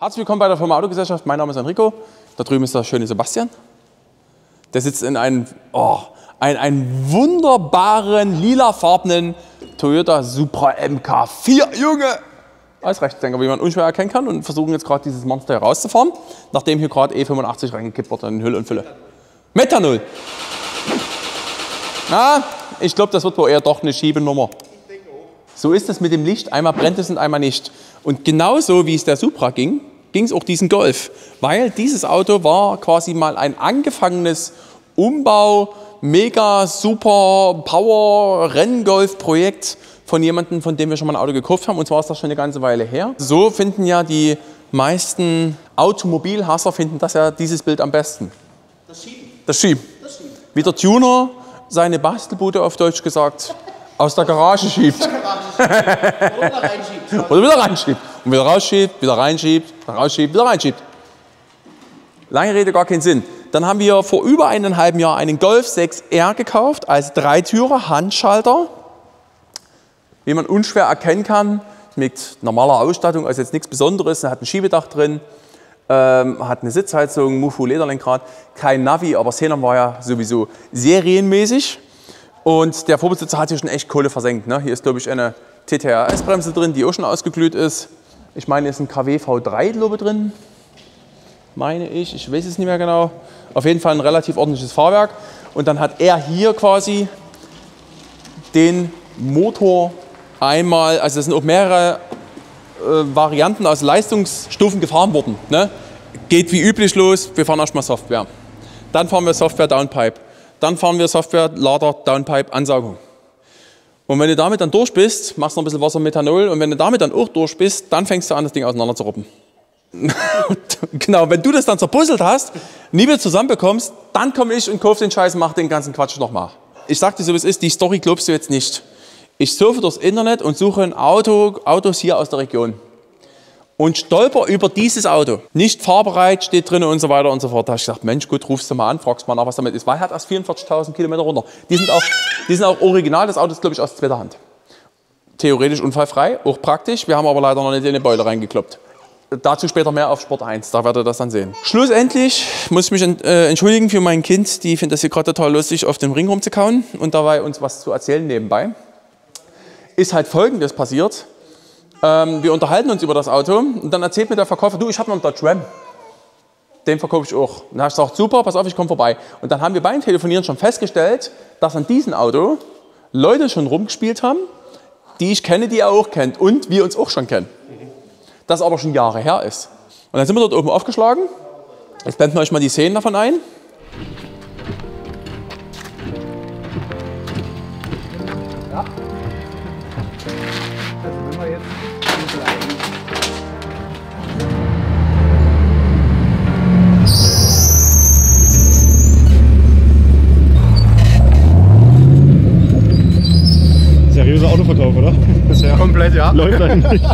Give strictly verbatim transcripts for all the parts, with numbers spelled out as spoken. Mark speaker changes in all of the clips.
Speaker 1: Herzlich willkommen bei der Firma Autogesellschaft. Mein Name ist Enrico. Da drüben ist der schöne Sebastian. Der sitzt in einem, oh, ein, einen wunderbaren, lilafarbenen Toyota Supra M K vier. Junge! Als Rechtsdenker, wie man unschwer erkennen kann, und versuchen jetzt gerade dieses Monster herauszufahren, nachdem hier gerade E fünfundachtzig reingekippt wurde in Hülle und Fülle. Methanol. Na, ich glaube, das wird wohl eher doch eine Schiebenummer. So ist es mit dem Licht. Einmal brennt es und einmal nicht. Und genauso wie es der Supra ging, ging es auch diesen Golf. Weil dieses Auto war quasi mal ein angefangenes Umbau, mega super Power Renngolf-Projekt von jemandem, von dem wir schon mal ein Auto gekauft haben. Und zwar ist das schon eine ganze Weile her. So finden ja die meisten Automobilhasser finden das ja dieses Bild am besten. Das Schieben. Das Schieben. Das Schieben. Wie der Tuner seine Bastelbude auf Deutsch gesagt aus der Garage schiebt. Oder wieder reinschiebt. Oder wieder reinschiebt. Und wieder rausschiebt, wieder reinschiebt, wieder rausschiebt, wieder reinschiebt. Lange Rede, gar keinen Sinn. Dann haben wir vor über eineinhalb Jahren einen Golf sechs R gekauft als Dreitürer Handschalter. Wie man unschwer erkennen kann, mit normaler Ausstattung, also jetzt nichts Besonderes. Er hat ein Schiebedach drin, ähm, hat eine Sitzheizung, Mufu Lederlenkrad, kein Navi, aber Xenon war ja sowieso serienmäßig. Und der Vorbesitzer hat hier schon echt Kohle versenkt. Ne? Hier ist, glaube ich, eine T T R S-Bremse drin, die auch schon ausgeglüht ist. Ich meine, hier ist ein K W V drei, glaube ich, drin. Meine ich, ich weiß es nicht mehr genau. Auf jeden Fall ein relativ ordentliches Fahrwerk. Und dann hat er hier quasi den Motor einmal, also es sind auch mehrere äh, Varianten aus Leistungsstufen gefahren worden. Ne? Geht wie üblich los, wir fahren erstmal Software. Dann fahren wir Software Downpipe. Dann fahren wir Software Lader Downpipe Ansaugung. Und wenn du damit dann durch bist, machst du noch ein bisschen Wasser Methanol, und wenn du damit dann auch durch bist, dann fängst du an, das Ding auseinander zu robben. Genau, wenn du das dann zerpuzzelt hast, nie wieder zusammenbekommst, dann komme ich und kaufe den Scheiß und mache den ganzen Quatsch nochmal. Ich sag dir so, wie es ist, die Story glaubst du jetzt nicht. Ich surfe durchs Internet und suche ein Auto, Autos hier aus der Region. Und stolper über dieses Auto. Nicht fahrbereit, steht drin und so weiter und so fort. Da habe ich gedacht, Mensch, gut, rufst du mal an, fragst mal nach, was damit ist. Weil er hat erst vierundvierzigtausend Kilometer runter. Die sind, auch, die sind auch original, das Auto ist, glaube ich, aus zweiter Hand. Theoretisch unfallfrei, auch praktisch. Wir haben aber leider noch nicht in die Beule reingekloppt. Dazu später mehr auf Sport eins, da werdet ihr das dann sehen. Schlussendlich muss ich mich äh, entschuldigen für mein Kind. Die findet das hier gerade total lustig, auf dem Ring rumzukauen und dabei uns was zu erzählen nebenbei. Ist halt Folgendes passiert. Ähm, wir unterhalten uns über das Auto und dann erzählt mir der Verkäufer, du, ich habe noch einen Dodge Ram. Den verkaufe ich auch. Und dann habe ich gesagt, super, pass auf, ich komme vorbei. Und dann haben wir beim Telefonieren schon festgestellt, dass an diesem Auto Leute schon rumgespielt haben, die ich kenne, die er auch kennt und wir uns auch schon kennen. Das aber schon Jahre her ist. Und dann sind wir dort oben aufgeschlagen. Jetzt blenden wir euch mal die Szenen davon ein. Ja. Das wir jetzt
Speaker 2: seriöser Autoverkauf, oder?
Speaker 1: Ja. Komplett, ja.
Speaker 2: Läuft eigentlich.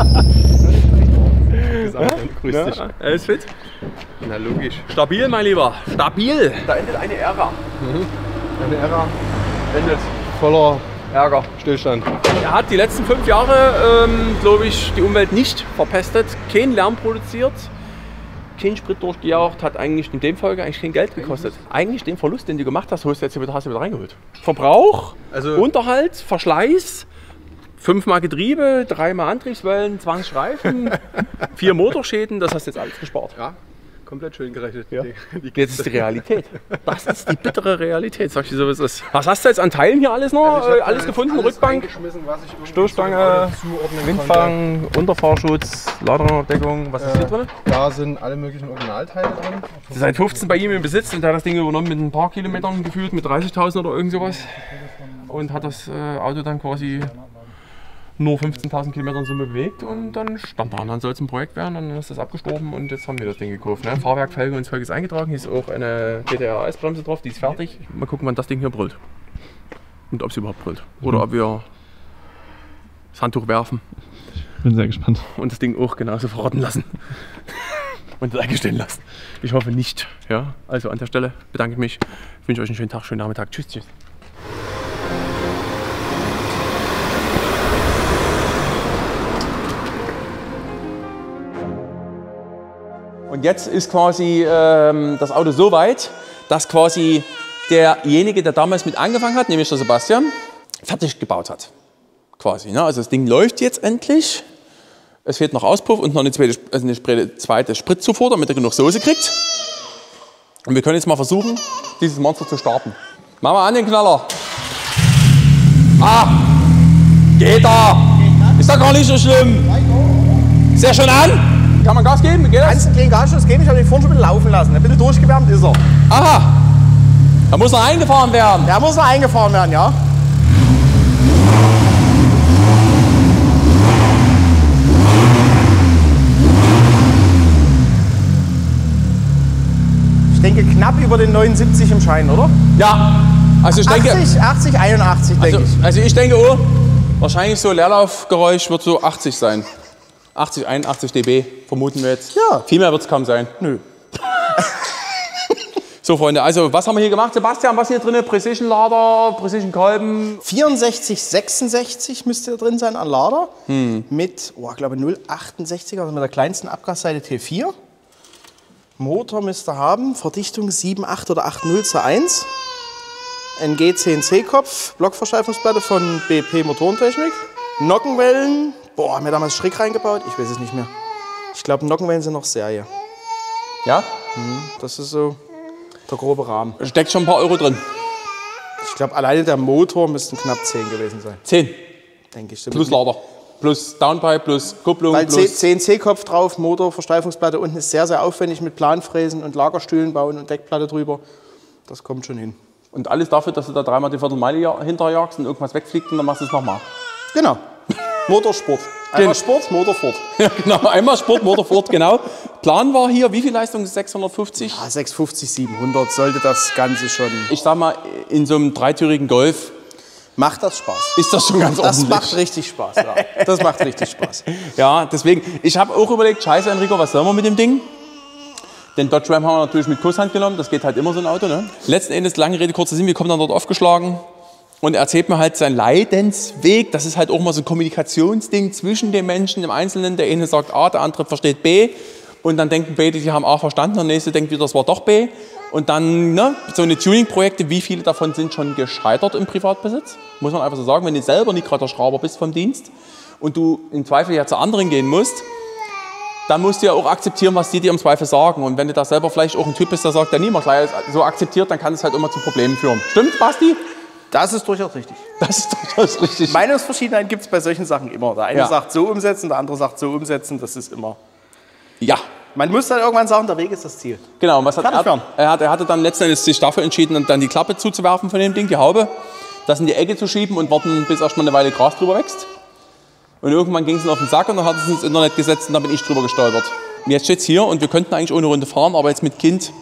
Speaker 1: Grüß dich. Ja, alles fit? Na logisch. Stabil, mein Lieber. Stabil. Da endet eine Ära.
Speaker 2: Mhm. Eine Ära endet voller Ärger, Stillstand.
Speaker 1: Er hat die letzten fünf Jahre, ähm, glaube ich, die Umwelt nicht verpestet, keinen Lärm produziert, keinen Sprit durchgejaucht, hat eigentlich in dem Folge eigentlich kein Geld gekostet. Eigentlich den Verlust, den du gemacht hast, hast du jetzt wieder, hast du wieder reingeholt. Verbrauch, also Unterhalt, Verschleiß, fünfmal Getriebe, dreimal Antriebswellen, zwanzig Reifen, vier Motorschäden, das hast du jetzt alles gespart.
Speaker 2: Ja, komplett schön gerechnet.
Speaker 1: Ja. Die, die jetzt ist die Realität. Das ist die bittere Realität, sag ich dir so, wie es ist. Was hast du jetzt an Teilen hier alles noch? Also alles alles gefunden?
Speaker 2: Alles
Speaker 1: Rückbank, Stoßstange, Windfang, konnte. Unterfahrschutz, Laderabdeckung, was äh, ist hier drin?
Speaker 2: Da sind alle möglichen Originalteile drin.
Speaker 1: Seit fünfzehn bei ihm im Besitz und der hat das Ding übernommen mit ein paar Kilometern gefühlt, mit dreißigtausend oder irgend sowas. Und hat das äh, Auto dann quasi nur fünfzehntausend Kilometer in Summe bewegt und dann stand da, und dann soll es ein Projekt werden, dann ist das abgestorben und jetzt haben wir das Ding gekauft. Ne? Fahrwerk, Felge und Zeug ist eingetragen, hier ist auch eine T T R S-Bremse drauf, die ist fertig. Mal gucken, wann das Ding hier brüllt. Und ob es überhaupt brüllt. Oder mhm. ob wir das Handtuch werfen.
Speaker 2: Bin sehr gespannt.
Speaker 1: Und das Ding auch genauso verrotten lassen. Und das eingestehen lassen. Ich hoffe nicht. Ja? Also an der Stelle bedanke ich mich. Ich wünsche euch einen schönen Tag, schönen Nachmittag. Tschüss, tschüss. Und jetzt ist quasi ähm, das Auto so weit, dass quasi derjenige, der damals mit angefangen hat, nämlich der Sebastian, fertig gebaut hat. Quasi, ne? Also das Ding läuft jetzt endlich. Es fehlt noch Auspuff und noch eine zweite, also eine zweite Spritzufuhr, damit er genug Soße kriegt. Und wir können jetzt mal versuchen, dieses Monster zu starten. Machen wir an den Knaller. Ah! Geht da! Ist doch gar nicht so schlimm. Ist der schon an? Kann man Gas geben? Geht das?
Speaker 2: Kannst einen kleinen Gasschuss geben, ich habe den vorhin schon ein bisschen laufen lassen. Ein bisschen durchgewärmt ist er.
Speaker 1: Aha! Da muss noch eingefahren werden.
Speaker 2: Der muss noch eingefahren werden, ja. Ich denke knapp über den neunundsiebzig im Schein, oder?
Speaker 1: Ja. Also ich denke,
Speaker 2: achtzig, achtzig, einundachtzig, denke
Speaker 1: also,
Speaker 2: ich.
Speaker 1: also ich denke, oh, wahrscheinlich so Leerlaufgeräusch wird so achtzig sein. achtzig, einundachtzig dB vermuten wir jetzt.
Speaker 2: Ja.
Speaker 1: Viel mehr wird es kaum sein.
Speaker 2: Nö.
Speaker 1: So Freunde, also was haben wir hier gemacht? Sebastian, was hier drin? Precision Lader, Precision Kolben.
Speaker 2: vierundsechzig, sechsundsechzig müsste da drin sein an Lader. Hm. Mit, oh, ich glaube null Komma achtundsechzig, also mit der kleinsten Abgasseite T vier. Motor müsste haben, Verdichtung sieben, acht oder acht null zu eins. N G C N C-Kopf, Blockversteifungsplatte von B P Motorentechnik. Nockenwellen, boah, haben wir damals schräg reingebaut? Ich weiß es nicht mehr. Ich glaube, Nockenwellen sind noch Serie.
Speaker 1: Ja?
Speaker 2: Hm, das ist so der grobe Rahmen.
Speaker 1: Steckt schon ein paar Euro drin.
Speaker 2: Ich glaube, alleine der Motor müssten knapp zehn gewesen sein.
Speaker 1: zehn.
Speaker 2: Denke ich.
Speaker 1: Plus Lader. Plus Downpipe, plus Kupplung,
Speaker 2: Weil
Speaker 1: plus...
Speaker 2: C N C-Kopf drauf, Motor, Versteifungsplatte. Unten ist sehr, sehr aufwendig mit Planfräsen und Lagerstühlen bauen und Deckplatte drüber. Das kommt schon hin.
Speaker 1: Und alles dafür, dass du da dreimal die Viertelmeile hinterjagst und irgendwas wegfliegt und dann machst du es nochmal.
Speaker 2: Genau. Motorsport. Einmal Sport, Motor fort.
Speaker 1: Ja, genau. Einmal Sport, Motor fort, genau. Plan war hier, wie viel Leistung? sechshundertfünfzig?
Speaker 2: Ah, sechshundertfünfzig, siebenhundert sollte das Ganze schon.
Speaker 1: Ich sag mal, in so einem dreitürigen Golf
Speaker 2: macht das Spaß.
Speaker 1: ist das schon ganz
Speaker 2: Das
Speaker 1: ordentlich.
Speaker 2: macht richtig Spaß, ja. Das macht richtig Spaß.
Speaker 1: Ja, deswegen, ich habe auch überlegt, scheiße Enrico, was sollen wir mit dem Ding? Den Dodge Ram haben wir natürlich mit Kusshand genommen, das geht halt immer so ein Auto. Ne? Letzten Endes, lange Rede, kurzer Sinn, wir kommen dann dort aufgeschlagen und er erzählt mir halt seinen Leidensweg. Das ist halt auch mal so ein Kommunikationsding zwischen den Menschen im Einzelnen. Der eine sagt A, der andere versteht B und dann denken beide, die haben A verstanden, der nächste denkt wieder, das war doch B. Und dann ne, so eine Tuning-Projekte, wie viele davon sind schon gescheitert im Privatbesitz? Muss man einfach so sagen, wenn du selber nicht gerade der Schrauber bist vom Dienst und du im Zweifel ja zu anderen gehen musst, dann musst du ja auch akzeptieren, was die dir im Zweifel sagen. Und wenn du da selber vielleicht auch ein Typ bist, der sagt, der niemand gleich so akzeptiert, dann kann es halt immer zu Problemen führen. Stimmt, Basti?
Speaker 2: Das ist durchaus richtig.
Speaker 1: Das ist durchaus richtig.
Speaker 2: Meinungsverschiedenheit gibt es bei solchen Sachen immer. Der eine
Speaker 1: Ja.
Speaker 2: sagt so umsetzen, der andere sagt so umsetzen. Das ist immer.
Speaker 1: Ja,
Speaker 2: Man muss dann irgendwann sagen, der Weg ist das Ziel.
Speaker 1: genau. Und was hat
Speaker 2: Fertig
Speaker 1: er,
Speaker 2: werden.
Speaker 1: er, hat, er hatte dann letzten Endes sich dafür entschieden, dann die Klappe zuzuwerfen von dem Ding, die Haube, das in die Ecke zu schieben und warten, bis erstmal eine Weile Gras drüber wächst. Und irgendwann ging es ihm auf den Sack und dann hat es ins Internet gesetzt und dann bin ich drüber gestolpert. Und jetzt steht es hier und wir könnten eigentlich ohne Runde fahren, aber jetzt mit Kind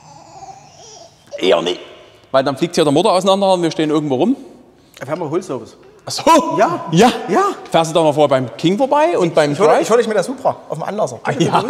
Speaker 1: eher nicht. Weil dann fliegt hier der Motor auseinander und wir stehen irgendwo rum.
Speaker 2: Wir haben einen Holzservice.
Speaker 1: Ach so.
Speaker 2: Ja.
Speaker 1: Ja.
Speaker 2: Ja.
Speaker 1: Fährst du da mal vor beim King vorbei und beim
Speaker 2: Ich hole
Speaker 1: Drive?
Speaker 2: hol dich mit der Supra auf dem Anlasser.
Speaker 1: ja.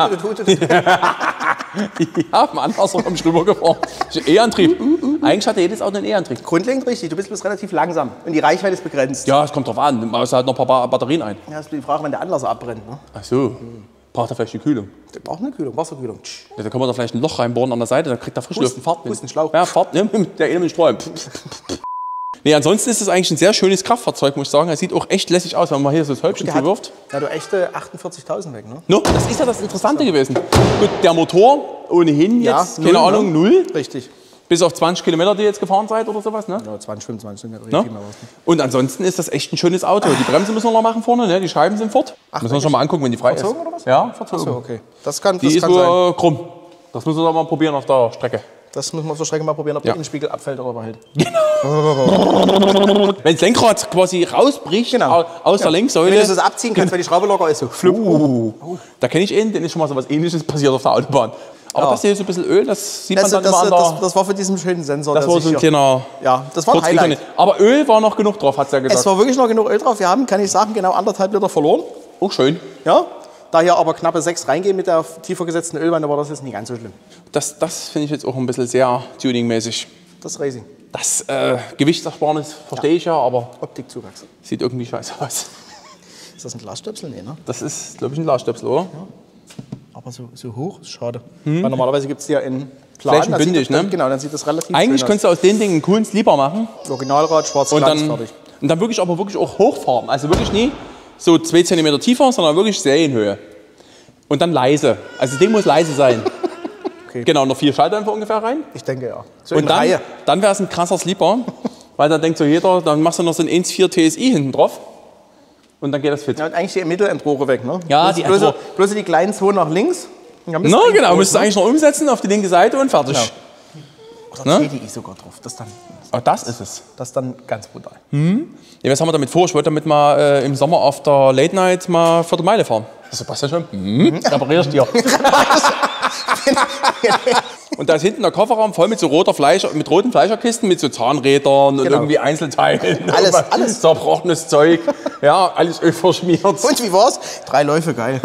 Speaker 1: Ja, am Anlasser komm ich rübergefahren. E-Antrieb. Eigentlich hatte jedes Auto einen E-Antrieb.
Speaker 2: Grundlegend richtig. Du bist bloß relativ langsam und die Reichweite ist begrenzt.
Speaker 1: Ja, es kommt drauf an. Du machst halt noch ein paar Batterien ein.
Speaker 2: Ja, das ist die Frage, wenn der Anlasser abbrennt. Ne?
Speaker 1: Ach so. Braucht er vielleicht die Kühlung?
Speaker 2: Der braucht eine Kühlung, Wasserkühlung.
Speaker 1: Ja, da können wir da vielleicht ein Loch reinbohren an der Seite, dann kriegt er Frischluft und Fahrt.
Speaker 2: Wo ist ein Schlauch?
Speaker 1: Ja, Fahrt, ne? Der eine mit Sträumen. Nee, ansonsten ist es eigentlich ein sehr schönes Kraftfahrzeug, muss ich sagen. Es sieht auch echt lässig aus, wenn man hier so das Häubchen
Speaker 2: Der hat,
Speaker 1: zuwirft.
Speaker 2: der hat doch echte achtundvierzigtausend weg, ne?
Speaker 1: No, das ist ja das Interessante gewesen. Gut, der Motor ohnehin
Speaker 2: Ja,
Speaker 1: jetzt,
Speaker 2: null,
Speaker 1: keine Ahnung,
Speaker 2: ne?
Speaker 1: null.
Speaker 2: Richtig.
Speaker 1: Bis auf zwanzig Kilometer, die ihr jetzt gefahren seid oder sowas, ne?
Speaker 2: Ja, zwanzig, fünfundzwanzig, nicht
Speaker 1: Ne?
Speaker 2: viel mehr was.
Speaker 1: Und ansonsten ist das echt ein schönes Auto. Die Bremse müssen wir noch machen vorne, ne? Die Scheiben sind fort. Müssen wir uns schon mal angucken, wenn die frei
Speaker 2: Verzogen
Speaker 1: ist.
Speaker 2: oder was?
Speaker 1: Ja, verzogen.
Speaker 2: So, okay. Das kann,
Speaker 1: Die
Speaker 2: das
Speaker 1: ist
Speaker 2: kann sein.
Speaker 1: nur krumm. Das müssen wir doch mal probieren auf der Strecke.
Speaker 2: Das müssen wir auf der Strecke mal probieren, ob
Speaker 1: Ja.
Speaker 2: der Innenspiegel abfällt oder behält.
Speaker 1: Wenn das Lenkrad quasi rausbricht
Speaker 2: Genau.
Speaker 1: au- aus der Lenksäule.
Speaker 2: Wenn du das abziehen kannst, weil die Schraube locker ist, so flupp.
Speaker 1: Uh, da kenne ich einen, den ist schon mal so was Ähnliches passiert auf der Autobahn. Aber
Speaker 2: Ja.
Speaker 1: das hier ist so ein bisschen Öl, das sieht
Speaker 2: Das,
Speaker 1: man
Speaker 2: das,
Speaker 1: dann immer
Speaker 2: das,
Speaker 1: an der...
Speaker 2: das war für diesen schönen Sensor.
Speaker 1: Das
Speaker 2: der
Speaker 1: war
Speaker 2: sich
Speaker 1: so ein
Speaker 2: hier-
Speaker 1: kleiner...
Speaker 2: Ja, das war ein
Speaker 1: Kurzklick.
Speaker 2: Highlight.
Speaker 1: Aber Öl war noch genug drauf, hat sie ja gesagt.
Speaker 2: Es war wirklich noch genug Öl drauf. Wir haben, kann ich sagen, genau anderthalb Liter verloren.
Speaker 1: Auch schön.
Speaker 2: Ja? Da hier aber knappe sechs reingehen mit der tiefer gesetzten Ölwanne, war das jetzt nicht ganz so schlimm.
Speaker 1: Das, das finde ich jetzt auch ein bisschen sehr tuningmäßig.
Speaker 2: Das ist Racing.
Speaker 1: Das äh, Gewichtsersparnis verstehe ich ja, aber
Speaker 2: Optikzuwachs.
Speaker 1: sieht irgendwie scheiße aus.
Speaker 2: Ist das ein Glasstöpsel? Nee, ne?
Speaker 1: Das ist, glaube ich, ein Glasstöpsel, oder?
Speaker 2: Aber so, so hoch ist schade. Weil normalerweise gibt es die ja in
Speaker 1: Flächenbündig,
Speaker 2: dann,
Speaker 1: ne?
Speaker 2: Genau, dann sieht das relativ
Speaker 1: Eigentlich
Speaker 2: schön
Speaker 1: könntest du aus den Dingen einen coolen Sleeper machen.
Speaker 2: aus. Originalrad, schwarz,
Speaker 1: Und
Speaker 2: Glanz,
Speaker 1: dann,
Speaker 2: fertig.
Speaker 1: und dann wirklich, aber wirklich auch hochfahren. Also wirklich nie so zwei Zentimeter tiefer, sondern wirklich Serienhöhe. Und dann leise. Also das Ding muss leise sein.
Speaker 2: Okay.
Speaker 1: Genau, noch vier Schalldämpfer ungefähr rein.
Speaker 2: Ich denke ja. So in
Speaker 1: Und dann,
Speaker 2: Reihe.
Speaker 1: dann wäre es ein krasser Sleeper, weil dann denkt so jeder, dann machst du noch so ein eins Komma vier T S I hinten drauf und dann geht das fit.
Speaker 2: Ja, und eigentlich die Mittelendrohre weg, ne?
Speaker 1: Ja,
Speaker 2: bloß,
Speaker 1: die
Speaker 2: bloß,
Speaker 1: Endrohre.
Speaker 2: bloß die kleinen Zonen nach links. Ja,
Speaker 1: Na genau, müsstest du eigentlich noch umsetzen auf die linke Seite und fertig.
Speaker 2: Genau. Oder
Speaker 1: Ne?
Speaker 2: T D I sogar drauf. Das ist dann,
Speaker 1: Oh, das ist es.
Speaker 2: das ist dann ganz brutal.
Speaker 1: Ja, was haben wir damit vor? Ich wollte damit mal äh, im Sommer auf der Late Night mal vor der Meile fahren. Das passt ja schon. Mhm. Reparierst dir. Und da ist hinten der Kofferraum voll mit so roter Fleisch, mit roten Fleischerkisten, mit so Zahnrädern und
Speaker 2: Genau.
Speaker 1: irgendwie Einzelteilen.
Speaker 2: Alles,
Speaker 1: Irgendwas
Speaker 2: alles.
Speaker 1: Zerbrochenes Zeug. Ja, alles Öl verschmiert.
Speaker 2: Und wie war's? Drei Läufe, geil.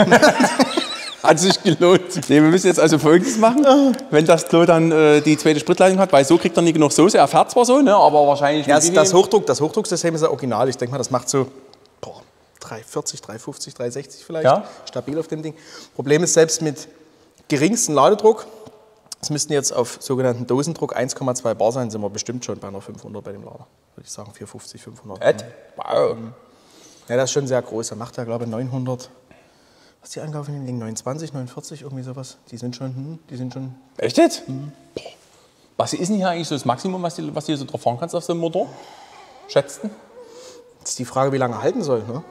Speaker 1: Hat sich gelohnt. Nee, wir müssen jetzt also Folgendes machen, wenn das Klo dann äh, die zweite Spritleitung hat, weil so kriegt er nie genug Soße. Er fährt zwar so, ne, aber wahrscheinlich...
Speaker 2: Ja,
Speaker 1: mit
Speaker 2: das,
Speaker 1: wie
Speaker 2: das,
Speaker 1: viel-
Speaker 2: Hochdruck, das Hochdrucksystem ist ja original. Ich denke mal, das macht so boah, drei vierzig, drei fünfzig, drei sechzig vielleicht.
Speaker 1: Ja.
Speaker 2: Stabil auf dem Ding. Problem ist, selbst mit geringsten Ladedruck, es müssten jetzt auf sogenannten Dosendruck eins Komma zwei Bar sein, sind wir bestimmt schon bei einer fünfhundert bei dem Lader. Würde ich sagen, vierhundertfünfzig, fünfhundert.
Speaker 1: Ed? Wow.
Speaker 2: Ja, das ist schon sehr groß. Er macht ja, glaube ich, neunhundert. Was ist die Angabe von dem Ding? neunundzwanzig, neunundvierzig, irgendwie sowas. Die sind schon, hm, die sind schon.
Speaker 1: Echt jetzt? Boah. Was ist denn hier eigentlich so das Maximum, was du, was du hier so drauf fahren kannst auf so einem Motor? Schätzten?
Speaker 2: Das ist die Frage, wie lange er halten soll. Ne?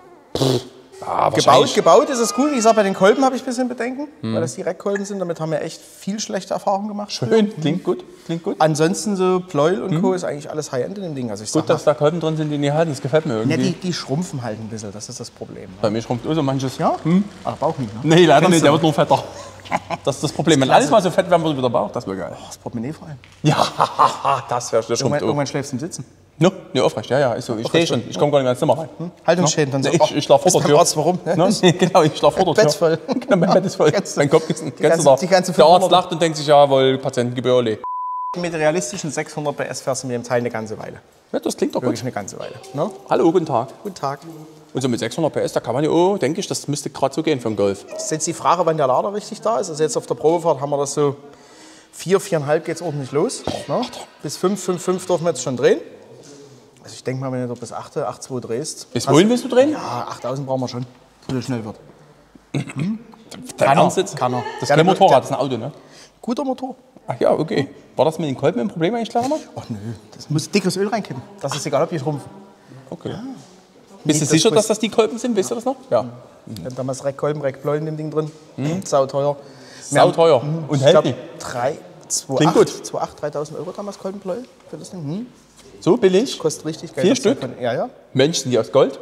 Speaker 1: Ah,
Speaker 2: Gebaut, gebaut ist es gut. Wie gesagt, bei den Kolben habe ich ein bisschen Bedenken, weil das Direktkolben sind. Damit haben wir echt viel schlechte Erfahrungen gemacht.
Speaker 1: Schön, klingt gut, klingt gut.
Speaker 2: Ansonsten so Pleuel und Co. ist eigentlich alles High-End in dem Ding. Also ich
Speaker 1: Gut,
Speaker 2: sag
Speaker 1: dass da Kolben drin sind, die nicht halten, das gefällt mir
Speaker 2: mal,
Speaker 1: irgendwie.
Speaker 2: ja, die, die schrumpfen halt ein bisschen, das ist das Problem. Ne?
Speaker 1: Bei mir schrumpft auch so manches.
Speaker 2: Ja? Hm? Aber Bauch nicht, ne?
Speaker 1: Nee, leider
Speaker 2: Kennst
Speaker 1: nicht,
Speaker 2: du?
Speaker 1: der wird nur fetter. Das ist das Problem. Wenn
Speaker 2: klasse.
Speaker 1: alles mal so fett werden würde wie der Bauch, das wäre geil.
Speaker 2: Das Portemonnaie vor allem.
Speaker 1: Ja, das wäre der
Speaker 2: Irgendwann,
Speaker 1: schrumpft auch.
Speaker 2: irgendwann schläfst du im Sitzen.
Speaker 1: No, nee, aufrecht, ja, ja, ist so. Ich stehe schon, ich komme gar nicht mehr ins Zimmer rein.
Speaker 2: Haltungsschäden dann so.
Speaker 1: Nee, ich, ich schlaf vor
Speaker 2: ist
Speaker 1: der
Speaker 2: beim
Speaker 1: Tür.
Speaker 2: Arzt, warum?
Speaker 1: No, nee, genau, ich schlaf vor der Tür.
Speaker 2: Bett voll.
Speaker 1: Genau, mein Bett ist voll.
Speaker 2: Kennst du?
Speaker 1: Mein Kopfkissen. Kennst
Speaker 2: ganze-
Speaker 1: du doch.
Speaker 2: die ganze
Speaker 1: Der Arzt
Speaker 2: fünfhundert.
Speaker 1: lacht und denkt sich, jawohl, Patientengebühr, ole.
Speaker 2: Mit realistischen sechshundert P S fährst du mit dem Teil eine ganze Weile.
Speaker 1: Ja, das klingt doch
Speaker 2: Wirklich
Speaker 1: gut.
Speaker 2: eine ganze Weile. Ne?
Speaker 1: Hallo, guten Tag.
Speaker 2: Guten Tag.
Speaker 1: Und so mit sechshundert P S, da kann man ja, oh, denke ich, das müsste gerade so gehen für einen Golf.
Speaker 2: Das ist jetzt die Frage, wann der Lader richtig da ist. Also jetzt auf der Probefahrt haben wir das so vier, viereinhalb geht es ordentlich los. Ne? Bis fünf, fünf, fünf dürfen wir jetzt schon drehen. Also ich denke mal, wenn du bis acht, acht, zwei drehst.
Speaker 1: Bis
Speaker 2: hast-
Speaker 1: wohin willst du drehen?
Speaker 2: Ja, achttausend brauchen wir schon, bis es schnell wird.
Speaker 1: Dein
Speaker 2: Kann er,
Speaker 1: Ernst jetzt?
Speaker 2: kann er.
Speaker 1: Das ist
Speaker 2: Der-
Speaker 1: kein Motorrad,
Speaker 2: der-
Speaker 1: das ist ein Auto, ne?
Speaker 2: Guter Motor.
Speaker 1: Ach ja, okay. War das mit den Kolben ein Problem eigentlich, Klarmann?
Speaker 2: Ach nö, das muss dickes Öl reinkippen. Das ist egal, ob die schrumpfen.
Speaker 1: Okay. Bist du
Speaker 2: Nicht das
Speaker 1: sicher,
Speaker 2: Frist-
Speaker 1: dass das die Kolben sind? Weißt du das noch? Ja.
Speaker 2: Wir haben damals Reckkolben, Reckpleuel in dem Ding drin. Sau teuer. Wir
Speaker 1: Sau
Speaker 2: haben-
Speaker 1: teuer. Und
Speaker 2: Ich
Speaker 1: hält
Speaker 2: glaube,
Speaker 1: die.
Speaker 2: drei, zwei,
Speaker 1: Klingt
Speaker 2: acht,
Speaker 1: gut.
Speaker 2: zwei, acht, dreitausend Euro damals Kolbenpleuel für das Ding. Hm.
Speaker 1: So billig?
Speaker 2: Kostet richtig Geld.
Speaker 1: Vier
Speaker 2: Das
Speaker 1: Stück?
Speaker 2: Zeug von- Ja, ja.
Speaker 1: Mensch, sind die aus Gold?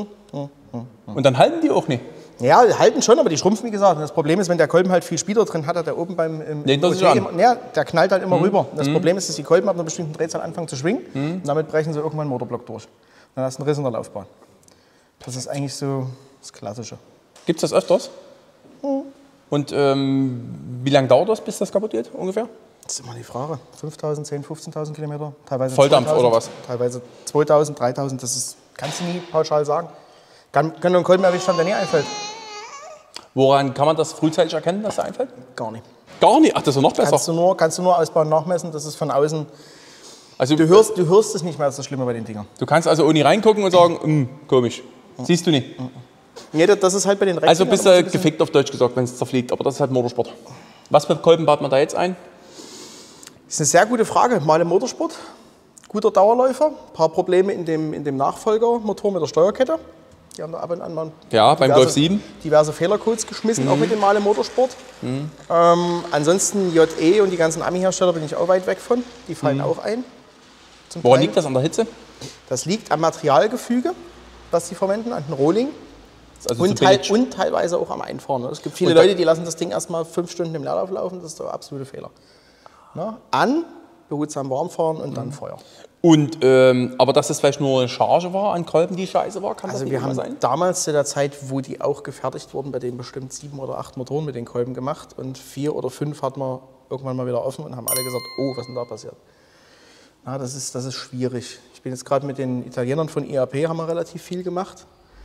Speaker 1: Und dann halten die auch nicht.
Speaker 2: Ja, halten schon, aber die schrumpfen, wie gesagt. Und das Problem ist, wenn der Kolben halt viel Speeder drin hat, hat er oben beim im,
Speaker 1: Lehnt er
Speaker 2: im
Speaker 1: sich
Speaker 2: O T
Speaker 1: an.
Speaker 2: immer, ja, der knallt halt immer rüber. Und das Problem ist, dass die Kolben ab einer bestimmten Drehzahl anfangen zu schwingen. Und damit brechen sie irgendwann den Motorblock durch. Dann hast du einen Riss in der Laufbahn. Das ist eigentlich so das Klassische.
Speaker 1: Gibt es das öfters? Und ähm, wie lange dauert das, bis das kaputt geht, ungefähr?
Speaker 2: Das ist immer die Frage. fünftausend, zehntausend, fünfzehntausend Kilometer, teilweise
Speaker 1: Volldampf
Speaker 2: zweitausend,
Speaker 1: oder was?
Speaker 2: Teilweise zweitausend, dreitausend, das ist, kannst du nie pauschal sagen. Kann, können einen Kolben erwischt haben, der nie einfällt?
Speaker 1: Woran kann man das frühzeitig erkennen, dass er einfällt?
Speaker 2: Gar nicht.
Speaker 1: Gar nicht. Ach, das ist ja noch besser.
Speaker 2: Kannst du nur, kannst du nur ausbauen, nachmessen, das ist von außen.
Speaker 1: Also,
Speaker 2: Du hörst, du hörst es nicht mehr, das ist das Schlimme bei den Dingern.
Speaker 1: du kannst also ohne reingucken und sagen, "Hm, komisch. Siehst du nicht.
Speaker 2: Nee, das ist halt bei den Recken.
Speaker 1: Also bist du gefickt auf Deutsch gesagt, wenn es zerfliegt. Aber das ist halt Motorsport. Was für Kolben baut man da jetzt ein?
Speaker 2: Das ist eine sehr gute Frage. Mal im Motorsport, guter Dauerläufer, ein paar Probleme in dem, in dem Nachfolgermotor mit der Steuerkette. Die haben da ab und an mal
Speaker 1: Ja, beim Golf sieben.
Speaker 2: diverse Fehlercodes geschmissen, auch mit dem Mal im Motorsport. Ähm, ansonsten J E und die ganzen Ami-Hersteller bin ich auch weit weg von. Die fallen auch ein. Zum
Speaker 1: Woran
Speaker 2: Teil.
Speaker 1: liegt das? An der Hitze?
Speaker 2: Das liegt am Materialgefüge, was sie verwenden, an den Rohling.
Speaker 1: Das ist also
Speaker 2: Und,
Speaker 1: zu
Speaker 2: teil,
Speaker 1: billig.
Speaker 2: und teilweise auch am Einfahren. ne? Es gibt viele
Speaker 1: Und da-
Speaker 2: Leute, die lassen das Ding erstmal fünf Stunden im Leerlauf laufen. Das ist der absolute Fehler. Ne? An, behutsam warm fahren und
Speaker 1: Mhm.
Speaker 2: dann Feuer.
Speaker 1: Und, ähm, aber dass das vielleicht nur eine Charge war an Kolben, die scheiße war, kann
Speaker 2: Also
Speaker 1: das
Speaker 2: wir
Speaker 1: nicht
Speaker 2: haben
Speaker 1: immer sein?
Speaker 2: damals zu der Zeit, wo die auch gefertigt wurden, bei denen bestimmt sieben oder acht Motoren mit den Kolben gemacht. Und vier oder fünf hatten wir irgendwann mal wieder offen und haben alle gesagt, oh, was ist denn da passiert? Na, das ist, das ist schwierig. Ich bin jetzt gerade mit den Italienern von I A P, haben wir relativ viel gemacht.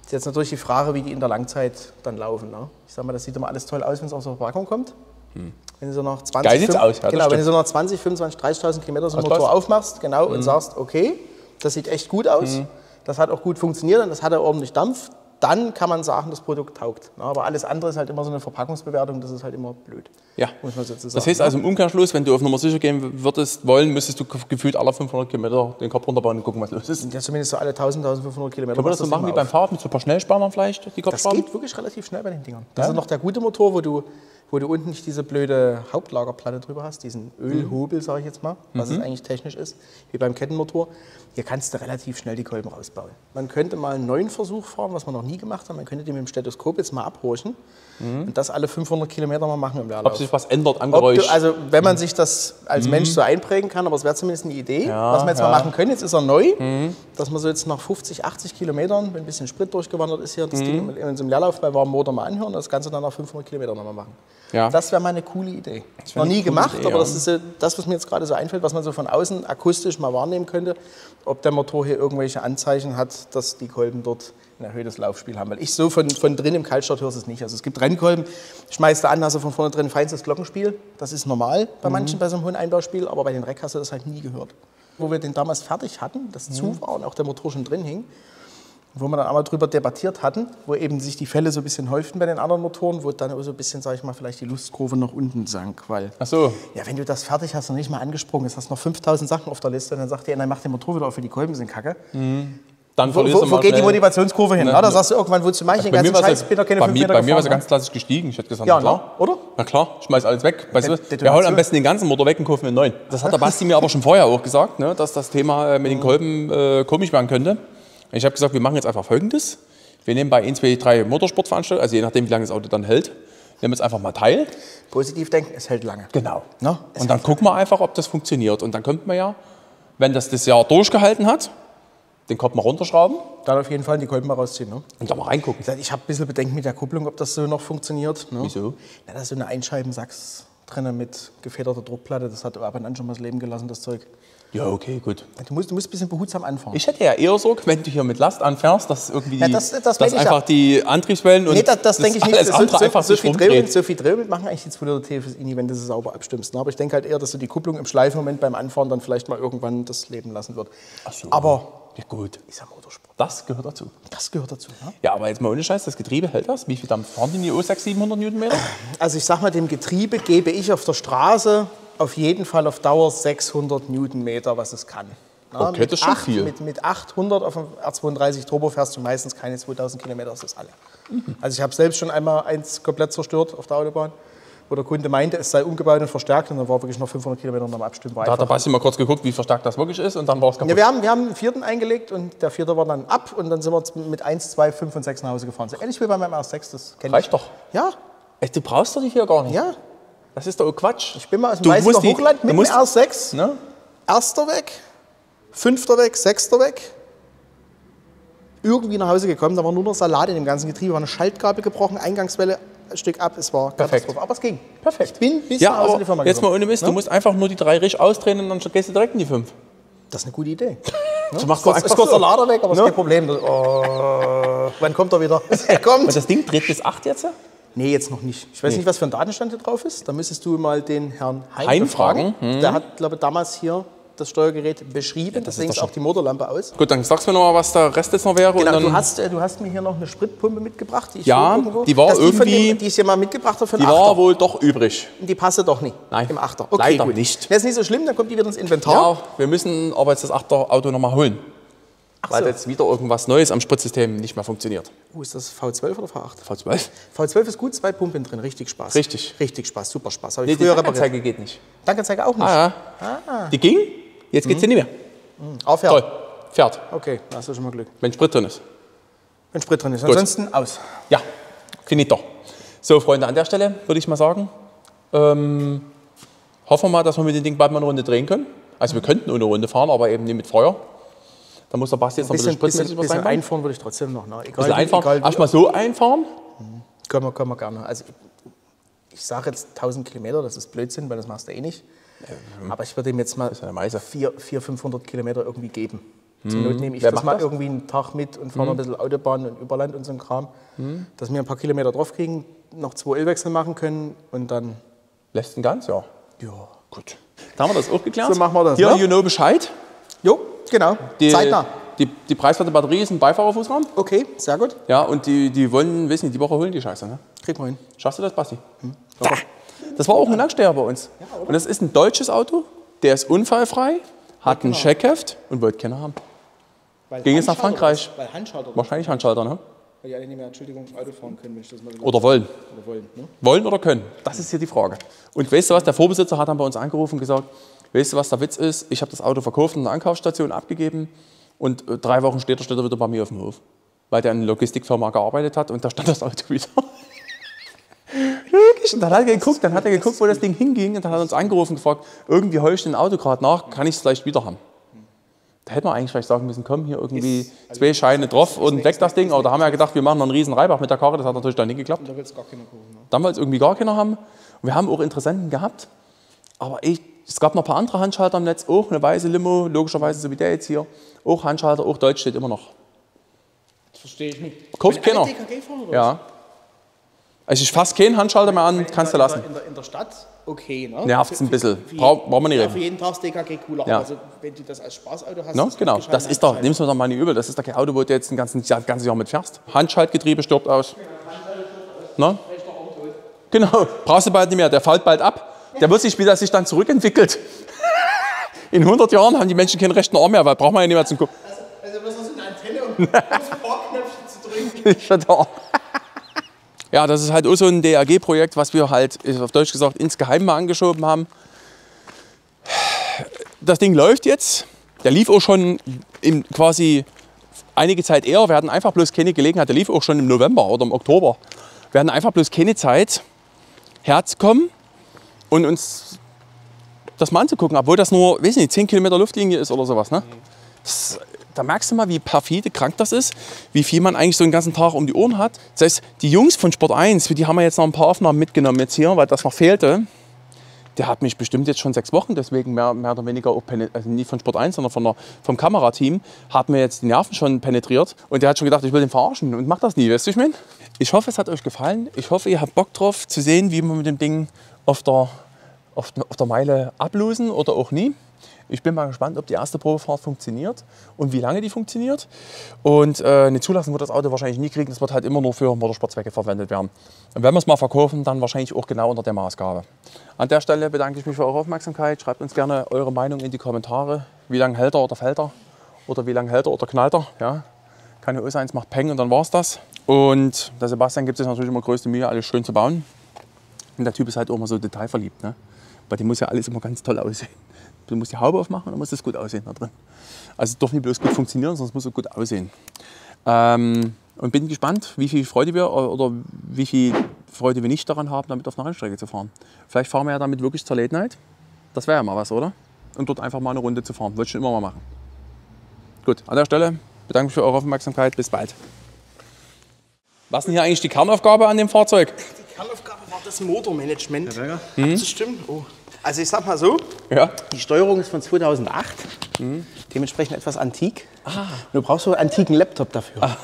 Speaker 2: Ist jetzt natürlich die Frage, wie die in der Langzeit dann laufen. Ne? Ich sag mal, das sieht immer alles toll aus, wenn es aus der Verpackung kommt. Hm. Wenn du so nach zwanzig,
Speaker 1: Geil sieht's aus, ja,
Speaker 2: genau, wenn du so nach zwanzig, fünfundzwanzig, dreißigtausend Kilometer so einen Motor
Speaker 1: was?
Speaker 2: aufmachst, genau,
Speaker 1: Mhm.
Speaker 2: und sagst, okay, das sieht echt gut aus, mhm. das hat auch gut funktioniert und das hat ja ordentlich Dampf, dann kann man sagen, das Produkt taugt. Na, aber alles andere ist halt immer so eine Verpackungsbewertung, das ist halt immer blöd.
Speaker 1: Ja.
Speaker 2: Muss man so sagen,
Speaker 1: das heißt also im Umkehrschluss, wenn du auf Nummer sicher gehen würdest wollen, müsstest du gefühlt alle fünfhundert Kilometer den Kopf runterbauen und gucken, was los ist.
Speaker 2: Ja, zumindest so alle tausend, tausendfünfhundert Kilometer.
Speaker 1: Können wir das so machen wie beim Fahrrad mit so ein paar Schnellspannern vielleicht, die
Speaker 2: Das
Speaker 1: Kopfschrauben?
Speaker 2: geht wirklich relativ schnell bei den Dingern. Das
Speaker 1: Ja?
Speaker 2: ist noch der gute Motor, wo du, wo du unten nicht diese blöde Hauptlagerplatte drüber hast, diesen Ölhobel, sage ich jetzt mal, was
Speaker 1: Mhm.
Speaker 2: es eigentlich technisch ist, wie beim Kettenmotor. Hier kannst du relativ schnell die Kolben rausbauen. Man könnte mal einen neuen Versuch fahren, was wir noch nie gemacht haben. Man könnte die mit dem Stethoskop jetzt mal abhorchen mhm. und das alle fünfhundert Kilometer mal machen im Leerlauf.
Speaker 1: Ob sich was ändert an
Speaker 2: Ob
Speaker 1: Geräusch?
Speaker 2: du, also wenn man sich das als mhm. Mensch so einprägen kann, aber es wäre zumindest eine Idee,
Speaker 1: Ja,
Speaker 2: was wir jetzt
Speaker 1: ja.
Speaker 2: mal machen können. Jetzt ist er neu, mhm. dass man so jetzt nach fünfzig, achtzig Kilometern, wenn ein bisschen Sprit durchgewandert ist hier, das mhm. Ding in unserem Leerlauf bei warmem Motor mal anhören und das Ganze dann nach fünfhundert Kilometern nochmal machen.
Speaker 1: Ja.
Speaker 2: Das wäre mal eine coole Idee. Noch nie gemacht, Idee, aber ja. das ist so das, was mir jetzt gerade so einfällt, was man so von außen akustisch mal wahrnehmen könnte, ob der Motor hier irgendwelche Anzeichen hat, dass die Kolben dort ein erhöhtes Laufspiel haben. Weil ich so von, von drin im Kaltstart höre es nicht. Also es gibt Rennkolben, schmeißt du an, hast du von vorne drin ein feinstes Glockenspiel. Das ist normal bei mhm. manchen bei so einem hohen Einbauspiel, aber bei den Reck hast du das halt nie gehört. Wo wir den damals fertig hatten, das mhm. zu war und auch der Motor schon drin hing, wo wir dann einmal drüber debattiert hatten, wo eben sich die Fälle so ein bisschen häuften bei den anderen Motoren, wo dann so ein bisschen, sag ich mal, vielleicht die Lustkurve nach unten sank. Weil,
Speaker 1: Ach so.
Speaker 2: Ja, wenn du das fertig hast und nicht mal angesprungen hast, hast noch fünftausend Sachen auf der Liste, dann sagt dir, dann mach den Motor wieder auf, für die Kolben sind kacke.
Speaker 1: Mhm. Dann
Speaker 2: wo wo, wo geht die Motivationskurve hin? Ne, Na, da sagst du irgendwann, wozu mache ich den ganzen Scheiß, bin doch keine fünf Meter
Speaker 1: Bei mir war es
Speaker 2: gefahren,
Speaker 1: ganz klassisch gestiegen. Ich hätte gesagt,
Speaker 2: ja,
Speaker 1: na klar.
Speaker 2: Na, oder?
Speaker 1: Na klar, schmeiß alles weg. Weißt du,
Speaker 2: Det-
Speaker 1: wir hauen am besten den ganzen Motor weg und kaufen einen neuen. Das hat der Basti mir aber schon vorher auch gesagt, ne, dass das Thema mit den Kolben äh, komisch werden könnte. Ich habe gesagt, wir machen jetzt einfach Folgendes. Wir nehmen bei eins, zwei, drei Motorsportveranstaltungen, also je nachdem, wie lange das Auto dann hält, nehmen jetzt einfach mal teil.
Speaker 2: Positiv denken, es hält lange.
Speaker 1: Genau.
Speaker 2: Na,
Speaker 1: Und dann gucken wir einfach, ob das funktioniert. Und dann könnte man ja, wenn das das Jahr durchgehalten hat, den Kopf mal runterschrauben
Speaker 2: Dann auf jeden Fall die Kolben mal rausziehen. Ne?
Speaker 1: und da mal reingucken.
Speaker 2: Ich habe ein bisschen Bedenken mit der Kupplung, ob das so noch funktioniert. Ne?
Speaker 1: Wieso?
Speaker 2: Ja, da ist so eine Einscheibensachs drin mit gefederter Druckplatte. Das hat ab und an schon mal das Leben gelassen, das Zeug.
Speaker 1: Ja, okay, gut.
Speaker 2: Du musst, du musst ein bisschen behutsam anfahren.
Speaker 1: Ich hätte ja eher Sorge, wenn du hier mit Last anfährst, dass irgendwie
Speaker 2: Ja,
Speaker 1: die,
Speaker 2: das- das
Speaker 1: dass
Speaker 2: denke ich
Speaker 1: einfach
Speaker 2: ja.
Speaker 1: die Antriebswellen und
Speaker 2: Nee, das, das denke ich nicht.
Speaker 1: alles
Speaker 2: So,
Speaker 1: andere
Speaker 2: so,
Speaker 1: einfach
Speaker 2: so,
Speaker 1: sich
Speaker 2: viel Drehmoment,
Speaker 1: rumdreht.
Speaker 2: so viel Drehmoment machen eigentlich die zwei Liter T F S I nie, wenn du sie sauber abstimmst. Ne? Aber ich denke halt eher, dass du die Kupplung im Schleifmoment beim Anfahren dann vielleicht mal irgendwann das Leben lassen wird.
Speaker 1: Ach so.
Speaker 2: Aber
Speaker 1: Ja gut,
Speaker 2: ist ja Motorsport.
Speaker 1: das gehört dazu.
Speaker 2: Das gehört dazu. Ne?
Speaker 1: Ja, aber jetzt mal ohne Scheiß, das Getriebe hält das? Wie viel Dampf fahren die in die O sechshundert, siebenhundert Newtonmeter?
Speaker 2: Also ich sag mal, dem Getriebe gebe ich auf der Straße auf jeden Fall auf Dauer sechshundert Newtonmeter, was es kann. Na,
Speaker 1: Okay,
Speaker 2: mit
Speaker 1: das ist schon
Speaker 2: acht-
Speaker 1: viel.
Speaker 2: Mit, mit achthundert auf dem R zweiunddreißig Turbo fährst du meistens keine zweitausend Kilometer, das ist alle.
Speaker 1: Mhm.
Speaker 2: Also ich habe selbst schon einmal eins komplett zerstört auf der Autobahn, wo der Kunde meinte, es sei umgebaut und verstärkt und dann war wirklich noch fünfhundert Kilometer noch am Abstimmen. War
Speaker 1: Da hat der
Speaker 2: einfach-
Speaker 1: Basti mal kurz geguckt, wie verstärkt das wirklich ist und dann war es kaputt.
Speaker 2: Ja, wir haben, wir haben einen vierten eingelegt und der vierte war dann ab und dann sind wir mit eins, zwei, fünf und sechs nach Hause gefahren. So ähnlich wie bei meinem R sechs, das kenne ich.
Speaker 1: Reicht doch.
Speaker 2: Ja,
Speaker 1: Echt, du brauchst doch die vier gar nicht.
Speaker 2: ja.
Speaker 1: Das ist doch Quatsch.
Speaker 2: Ich bin mal aus dem
Speaker 1: Du
Speaker 2: Weißiger
Speaker 1: musst die-
Speaker 2: Hochland
Speaker 1: du
Speaker 2: mit dem
Speaker 1: musst-
Speaker 2: R sechs.
Speaker 1: Ne?
Speaker 2: Erster weg, fünfter weg, sechster weg. Irgendwie nach Hause gekommen, da war nur noch Salat in dem ganzen Getriebe, war eine Schaltgabel gebrochen, Eingangswelle ein Stück ab, es war
Speaker 1: Perfekt.
Speaker 2: Katastrophe. Aber es ging.
Speaker 1: Perfekt.
Speaker 2: Ich bin bis
Speaker 1: Ja,
Speaker 2: nach Hause in
Speaker 1: aber
Speaker 2: die Firma
Speaker 1: jetzt mal
Speaker 2: gekommen.
Speaker 1: ohne Mist,
Speaker 2: Ne?
Speaker 1: du musst einfach nur die drei richtig ausdrehen und dann gehst du direkt in die fünf.
Speaker 2: Das ist eine gute Idee.
Speaker 1: Du machst
Speaker 2: Kurz,
Speaker 1: doch
Speaker 2: ist
Speaker 1: einfach
Speaker 2: kurz
Speaker 1: so.
Speaker 2: der Lader weg, aber
Speaker 1: Ne?
Speaker 2: ist kein Problem. Oh, wann kommt er wieder? Er kommt.
Speaker 1: Und das Ding dreht bis acht jetzt?
Speaker 2: Nee, jetzt noch nicht. Ich weiß
Speaker 1: Nee.
Speaker 2: nicht, was für ein Datenstand hier drauf ist. Da müsstest du mal den Herrn Hein,
Speaker 1: Hein
Speaker 2: befragen.
Speaker 1: fragen. Hm.
Speaker 2: Der hat, glaube ich, damals hier das Steuergerät beschrieben.
Speaker 1: das ist
Speaker 2: Deswegen
Speaker 1: doch
Speaker 2: ist auch
Speaker 1: schon-
Speaker 2: die Motorlampe aus.
Speaker 1: Gut, dann sagst du mir noch mal, was der Rest jetzt noch wäre.
Speaker 2: Genau,
Speaker 1: und dann,
Speaker 2: du, hast, äh, du hast mir hier noch eine Spritpumpe mitgebracht. Die ich
Speaker 1: Ja,
Speaker 2: so irgendwo-
Speaker 1: die war
Speaker 2: das ist die von
Speaker 1: irgendwie-
Speaker 2: Dem, die ich hier mal mitgebracht habe für
Speaker 1: die
Speaker 2: den
Speaker 1: war
Speaker 2: Achter.
Speaker 1: wohl doch übrig.
Speaker 2: Die passte doch nicht
Speaker 1: Nein,
Speaker 2: im Achter.
Speaker 1: leider
Speaker 2: gut.
Speaker 1: nicht.
Speaker 2: Das ist nicht so schlimm, dann kommt die wieder ins Inventar.
Speaker 1: Ja, wir müssen aber jetzt das achter Auto noch mal holen. Weil
Speaker 2: so.
Speaker 1: jetzt wieder irgendwas Neues am Spritzsystem nicht mehr funktioniert.
Speaker 2: Oh, ist das V zwölf oder V acht?
Speaker 1: V zwölf?
Speaker 2: V zwölf ist gut, zwei Pumpen drin, richtig Spaß.
Speaker 1: Richtig.
Speaker 2: Richtig Spaß, super Spaß. Habe
Speaker 1: Nee,
Speaker 2: ich
Speaker 1: die
Speaker 2: früher repariert.
Speaker 1: Tankanzeige geht nicht.
Speaker 2: Tankanzeige auch nicht.
Speaker 1: Ah, ja. Die ging, jetzt geht sie nicht mehr.
Speaker 2: Aufhören.
Speaker 1: Toll, fährt,
Speaker 2: Okay, da hast du schon mal Glück.
Speaker 1: wenn Sprit drin ist.
Speaker 2: Wenn Sprit drin ist.
Speaker 1: Gut.
Speaker 2: Ansonsten aus.
Speaker 1: Ja, finito. So, Freunde, an der Stelle würde ich mal sagen, ähm, hoffen wir mal, dass wir mit dem Ding bald mal eine Runde drehen können. Also wir könnten eine Runde fahren, aber eben nicht mit Feuer. Da muss der Basti jetzt noch ein bisschen
Speaker 2: Bisschen, bisschen,
Speaker 1: spritzmäßig was
Speaker 2: bisschen
Speaker 1: einbauen.
Speaker 2: einfahren würde ich trotzdem noch. Ne? Egal,
Speaker 1: Ein bisschen
Speaker 2: wie-
Speaker 1: einfahren.
Speaker 2: egal wie-
Speaker 1: Erstmal so einfahren.
Speaker 2: Können wir, können wir gerne. Also ich, ich sage jetzt tausend Kilometer, das ist Blödsinn, weil das machst du eh nicht. Aber ich würde ihm jetzt mal
Speaker 1: ist ja eine Meise.
Speaker 2: vierhundert, vierhundert, fünfhundert Kilometer irgendwie geben. Zum Not nehme ich
Speaker 1: Wer
Speaker 2: das
Speaker 1: macht
Speaker 2: mal
Speaker 1: das?
Speaker 2: irgendwie einen Tag mit und fahre noch ein bisschen Autobahn und Überland und so ein Kram. Dass wir ein paar Kilometer drauf kriegen, noch zwei Ölwechsel machen können und dann...
Speaker 1: Lässt ihn ganz, ja.
Speaker 2: Ja.
Speaker 1: Gut. Dann haben wir das auch geklärt.
Speaker 2: So machen wir das,
Speaker 1: Hier,
Speaker 2: ne?
Speaker 1: you know Bescheid.
Speaker 2: Jo, genau.
Speaker 1: Die,
Speaker 2: Zeitnah.
Speaker 1: Die, die preiswerte Batterie ist ein Beifahrerfußraum.
Speaker 2: Okay, sehr gut.
Speaker 1: Ja, und die, die wollen, wissen nicht, die Woche holen die Scheiße. Ne?
Speaker 2: Kriegen wir hin.
Speaker 1: Schaffst du das, Basti? Da. Das war auch ein Langsteher bei uns. Und das ist ein deutsches Auto, der ist unfallfrei, hat ein Checkheft und wollte keiner haben.
Speaker 2: Weil
Speaker 1: Ging jetzt nach
Speaker 2: Handschalter
Speaker 1: Frankreich.
Speaker 2: ist, Weil Handschalter.
Speaker 1: Wahrscheinlich Handschalter, ne?
Speaker 2: Weil die alle nicht mehr, Entschuldigung, Auto fahren können, wenn ich das mal so
Speaker 1: Oder wollen.
Speaker 2: oder wollen. Ne?
Speaker 1: Wollen oder können? Das ist hier die Frage. Und weißt du was, der Vorbesitzer hat dann bei uns angerufen und gesagt, weißt du was der Witz ist? Ich habe das Auto verkauft und in der Ankaufsstation abgegeben und äh, drei Wochen später steht er wieder bei mir auf dem Hof. Weil der in einer Logistikfirma gearbeitet hat und da stand das Auto wieder. Wirklich? Und dann hat er geguckt, dann hat er geguckt, wo das Ding hinging und dann hat er uns angerufen und gefragt, irgendwie heuscht ein Auto gerade nach, kann ich es vielleicht wieder haben? Da hätte man eigentlich vielleicht sagen müssen, komm, hier irgendwie zwei Scheine drauf und weg das Ding. Aber da haben wir ja gedacht, wir machen noch einen riesen Reibach mit der Karre, das hat natürlich dann nicht geklappt.
Speaker 2: Da will es gar keiner kaufen. Ne?
Speaker 1: Dann wollte es irgendwie gar keiner haben. Und wir haben auch Interessenten gehabt. Aber ich, es gab noch ein paar andere Handschalter im Netz, auch eine weiße Limo, logischerweise so wie der jetzt hier. Auch Handschalter, auch Deutsch steht immer noch.
Speaker 2: Das verstehe ich nicht.
Speaker 1: Kauft
Speaker 2: Wenn
Speaker 1: keiner.
Speaker 2: alle D K G fahren, oder
Speaker 1: Ja. Also ich fasse keinen Handschalter mehr an, kannst du
Speaker 2: was?
Speaker 1: lassen.
Speaker 2: In der, in der Stadt okay, ne?
Speaker 1: Nervt's ein
Speaker 2: Für-
Speaker 1: bisschen.
Speaker 2: für-
Speaker 1: Brauch- brauchen wir nicht
Speaker 2: ja,
Speaker 1: reden.
Speaker 2: Für jeden Tag ist D K G cooler.
Speaker 1: Ja.
Speaker 2: Aber also, wenn du das als Spaßauto hast,
Speaker 1: No,
Speaker 2: ist
Speaker 1: genau,
Speaker 2: wirklich
Speaker 1: das
Speaker 2: ein
Speaker 1: ist doch,
Speaker 2: Handschalter.
Speaker 1: nimmst du doch mal nicht übel, das ist doch kein Auto, wo du jetzt ein ganzes Jahr, ganzes Jahr mit fährst. Handschaltgetriebe stirbt aus. No? Genau, brauchst du bald nicht mehr, der fällt bald ab. Der wird sich, wie das sich dann zurückentwickelt. In hundert Jahren haben die Menschen keinen rechten Arm mehr, weil braucht man ja nicht mehr zum Gucken.
Speaker 2: Also, also was ist eine Antenne, um aufs Parkknöpfchen zu drücken?
Speaker 1: Schon da. Ja, das ist halt auch so ein D R G-Projekt, was wir halt, auf Deutsch gesagt, insgeheim mal angeschoben haben. Das Ding läuft jetzt. Der lief auch schon im, quasi einige Zeit eher. Wir hatten einfach bloß keine Gelegenheit. Der lief auch schon im November oder im Oktober. Wir hatten einfach bloß keine Zeit, herzukommen und uns das mal anzugucken. Obwohl das nur, weiß nicht, zehn Kilometer Luftlinie ist oder sowas. Ne? Das, da merkst du mal, wie perfide krank das ist, wie viel man eigentlich so den ganzen Tag um die Ohren hat. Das heißt, die Jungs von Sport eins, für die haben wir jetzt noch ein paar Aufnahmen mitgenommen jetzt hier, weil das noch fehlte. Der hat mich bestimmt jetzt schon sechs Wochen, deswegen mehr, mehr oder weniger, auch also nicht von Sport eins, sondern von der, vom Kamerateam, hat mir jetzt die Nerven schon penetriert. Und der hat schon gedacht, ich will den verarschen und macht das nie, weißt du, ich meine? Ich hoffe, es hat euch gefallen. Ich hoffe, ihr habt Bock drauf zu sehen, wie wir mit dem Ding auf der, auf, auf der Meile ablosen oder auch nie. Ich bin mal gespannt, ob die erste Probefahrt funktioniert und wie lange die funktioniert. Und äh, eine Zulassung wird das Auto wahrscheinlich nie kriegen. Das wird halt immer nur für Motorsportzwecke verwendet werden. Und wenn wir es mal verkaufen, dann wahrscheinlich auch genau unter der Maßgabe. An der Stelle bedanke ich mich für eure Aufmerksamkeit. Schreibt uns gerne eure Meinung in die Kommentare. Wie lange hält er oder fällt er? Oder wie lange hält er oder knallt er? Ja. Kann ja auch sein, es macht Peng und dann war es das. Und der Sebastian gibt sich natürlich immer größte Mühe, alles schön zu bauen. Und der Typ ist halt auch immer so detailverliebt. Ne? Bei dem muss ja alles immer ganz toll aussehen. Du musst die Haube aufmachen und dann muss das gut aussehen da drin. Also es darf nicht bloß gut funktionieren, sondern es muss auch gut aussehen. Ähm, und bin gespannt, wie viel Freude wir oder wie viel Freude wir nicht daran haben, damit auf einer Rennstrecke zu fahren. Vielleicht fahren wir ja damit wirklich zur Late Night. Das wäre ja mal was, oder? Und dort einfach mal eine Runde zu fahren. Wollte ich schon immer mal machen. Gut, an der Stelle bedanke mich für eure Aufmerksamkeit. Bis bald. Was ist denn hier eigentlich die Kernaufgabe an dem Fahrzeug?
Speaker 2: Die Kernaufgabe war das Motormanagement.
Speaker 3: Herr Berger?
Speaker 2: Mhm. Das stimmt. Oh. Also ich sag mal so,
Speaker 1: Ja.
Speaker 2: die Steuerung ist von zweitausendacht, mhm. dementsprechend etwas antik. Ah. Du brauchst so einen antiken Laptop dafür. Ah.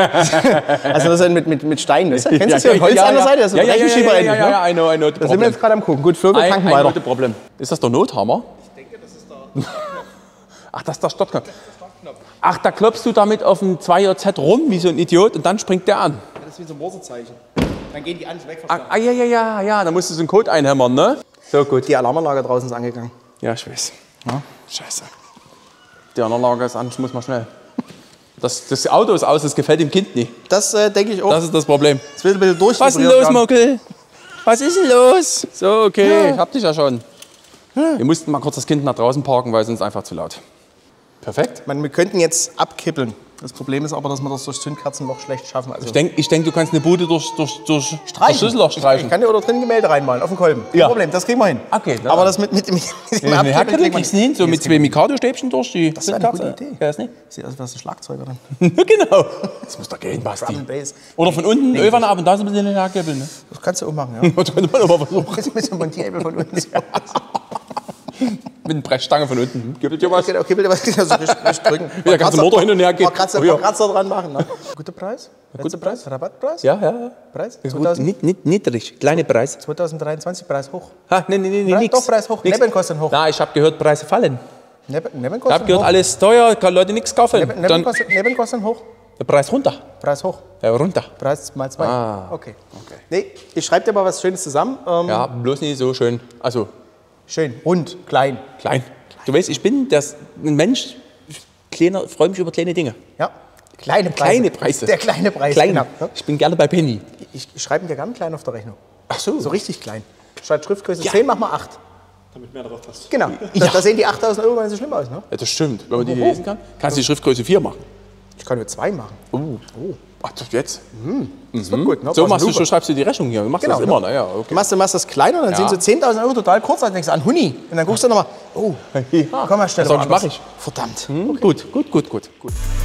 Speaker 2: Also das ist mit, mit, mit Steinen, weißt du? Kennst du das hier? Holz
Speaker 1: ja,
Speaker 2: an der
Speaker 1: ja.
Speaker 2: Seite? Das ist
Speaker 1: Ja,
Speaker 2: ein
Speaker 1: ja, ja,
Speaker 2: Rechenschieber
Speaker 1: ja,
Speaker 2: endlich,
Speaker 1: ja,
Speaker 2: ne?
Speaker 1: ja, I know, I know.
Speaker 2: Da sind wir jetzt gerade am gucken. Gut, Vögel
Speaker 1: Ein,
Speaker 2: tanken
Speaker 1: ein
Speaker 2: weiter.
Speaker 1: gutes Problem. Ist das der Nothammer?
Speaker 2: Ich denke, das ist der
Speaker 1: Ach, das ist der Startknopf. Ach, da klopfst du damit auf ein zwei J Z rum, wie so ein Idiot, und dann springt der an.
Speaker 2: Das ist wie so ein Morsezeichen. Dann gehen die an, weg.
Speaker 1: Ah, ah, ja, ja, ja, ja, da musst du so einen Code einhämmern, ne? So, gut.
Speaker 2: Die Alarmanlage draußen ist angegangen.
Speaker 1: Ja, ich weiß. Ja? Scheiße. Die Anlage ist an, ich muss mal schnell. Das, das Auto ist aus, das gefällt dem Kind nicht.
Speaker 2: Das äh, denke ich auch.
Speaker 1: Das ist das Problem.
Speaker 2: Das will ein bisschen durch.
Speaker 1: Was ist denn los, Muckel? Was ist denn los? So, okay, ich hab dich ja schon. Wir mussten mal kurz das Kind nach draußen parken, weil es uns einfach zu laut. Perfekt.
Speaker 2: Man, wir könnten jetzt abkippeln. Das Problem ist aber, dass wir das durch Zündkerzenloch schlecht schaffen. Also
Speaker 1: Ich denke, ich denk, du kannst eine Bude durch, durch, durch
Speaker 2: streichen.
Speaker 1: das Schlüsselloch
Speaker 2: Ich,
Speaker 1: streichen.
Speaker 2: ich kann dir oder drin Gemälde reinmalen, auf den Kolben. Kein
Speaker 1: Ja.
Speaker 2: Problem, das kriegen wir hin.
Speaker 1: Okay,
Speaker 2: aber das mit, mit, mit, mit dem
Speaker 1: Eine
Speaker 2: Abkippeln
Speaker 1: Hacke
Speaker 2: kriegen wir
Speaker 1: kriegst du hin, so mit zwei Mikado-Stäbchen durch die
Speaker 2: Das wäre eine gute
Speaker 1: Zündkerze.
Speaker 2: Idee.
Speaker 1: Ja, ist nicht?
Speaker 2: Sieht aus, als wärst du Schlagzeuger dann.
Speaker 1: Genau. Das muss doch gehen, Basti.
Speaker 2: Drum and Bass.
Speaker 1: Oder von unten Öl ab und da so ein bisschen Hackebild. Ne?
Speaker 2: Das kannst du auch machen, ja.
Speaker 1: Das könnte man aber versuchen.
Speaker 2: Das ist ein bisschen Montierebel von uns.
Speaker 1: Mit einer Brechstange von unten. Gibt es dir was?
Speaker 2: Okay, okay, bitte was also richtig, richtig drücken.
Speaker 1: Da kannst du Motor hin und her gehen.
Speaker 2: Mal Kratzer,
Speaker 1: Oh, ja.
Speaker 2: mal Kratzer dran machen. Ne? Guter Preis?
Speaker 1: Guter
Speaker 2: Letzter Preis? Rabattpreis?
Speaker 1: Ja, ja, ja.
Speaker 2: Preis?
Speaker 1: Gut,
Speaker 2: zweitausend,
Speaker 1: nicht, nicht, niedrig, kleine Preis.
Speaker 2: zwanzig dreiundzwanzig Preis hoch.
Speaker 1: Ha, nee, nee, nee,
Speaker 2: Preis,
Speaker 1: nix.
Speaker 2: doch, Preis hoch.
Speaker 1: Nix.
Speaker 2: Nebenkosten hoch.
Speaker 1: Na, ich habe gehört, Preise fallen.
Speaker 2: Neben,
Speaker 1: Ich
Speaker 2: Nebenkosten
Speaker 1: habe gehört,
Speaker 2: hoch.
Speaker 1: alles teuer, kann Leute nichts kaufen.
Speaker 2: Neben,
Speaker 1: Dann
Speaker 2: Nebenkosten, Nebenkosten hoch.
Speaker 1: der Preis runter.
Speaker 2: Preis hoch.
Speaker 1: Ja, runter.
Speaker 2: Preis mal zwei.
Speaker 1: Ah.
Speaker 2: Okay. okay. Nee, ich schreibe dir mal was Schönes zusammen. Ähm,
Speaker 1: Ja, bloß nicht so schön. Also,
Speaker 2: Schön, rund, klein.
Speaker 1: klein. Du weißt, ich bin das, ein Mensch, kleiner, freue mich über kleine Dinge.
Speaker 2: Ja. Kleine Preise.
Speaker 1: Kleine Preise.
Speaker 2: Der kleine Preis.
Speaker 1: Klein.
Speaker 2: Genau.
Speaker 1: Ich bin gerne bei Penny.
Speaker 2: Ich, ich schreibe dir gerne klein auf der Rechnung.
Speaker 1: Ach so.
Speaker 2: So richtig klein. Statt Schriftgröße
Speaker 1: Ja.
Speaker 2: zehn, mach mal acht.
Speaker 3: Damit mehr drauf passt.
Speaker 2: Genau. Da, da sehen die achttausend Euro gar nicht so schlimm aus. Ne?
Speaker 1: Ja, das stimmt. Wenn man die nicht lesen kann, kannst du die Schriftgröße vier machen.
Speaker 2: Ich kann nur zwei machen.
Speaker 1: Oh. Ach, das jetzt?
Speaker 2: Das wird gut. Ne?
Speaker 1: So
Speaker 2: Brauchst
Speaker 1: machst du,
Speaker 2: Lupe.
Speaker 1: so schreibst du die Rechnung hier. Du machst
Speaker 2: Genau,
Speaker 1: das immer,
Speaker 2: ne?
Speaker 1: naja,
Speaker 2: Du
Speaker 1: okay.
Speaker 2: machst, du machst das klein und dann
Speaker 1: Ja.
Speaker 2: sind so zehntausend Euro total kurz. Dann denkst du an Huni. Und dann guckst du nochmal, oh, komm mal, stell
Speaker 1: Das
Speaker 2: doch
Speaker 1: sag ich,
Speaker 2: anders.
Speaker 1: mach ich.
Speaker 2: Verdammt.
Speaker 1: Hm, Gut, gut, gut, gut. gut.